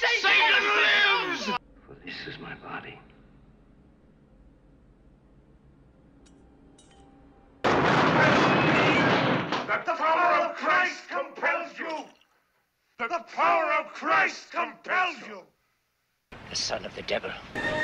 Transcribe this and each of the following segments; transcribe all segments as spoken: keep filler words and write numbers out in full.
Satan lives! For this is my body. That the power of Christ compels you! That the power of Christ compels you! The son of the devil.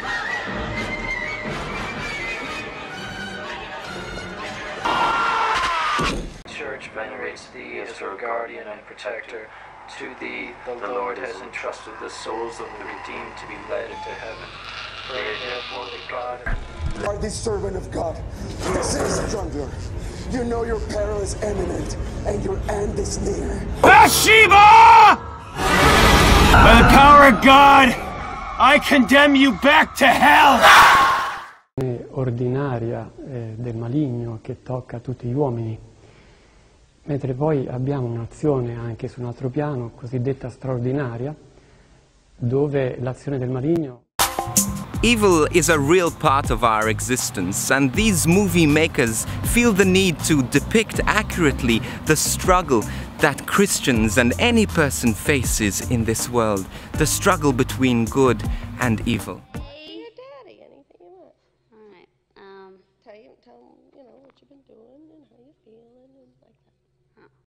Church venerates thee as her guardian and protector. To thee the Lord has entrusted the souls of the redeemed to be led into heaven. Pray therefore that God... You are the servant of God. This is Jungler. You know your peril is imminent, and your end is near. Bathsheba! By the power of God, I condemn you back to hell! Ordinaria eh, del maligno che tocca tutti gli uomini, mentre poi abbiamo un'azione anche su un altro piano, cosiddetta straordinaria, dove l'azione del maligno... Evil is a real part of our existence, and these movie makers feel the need to depict accurately the struggle that Christians and any person faces in this world, the struggle between good and evil.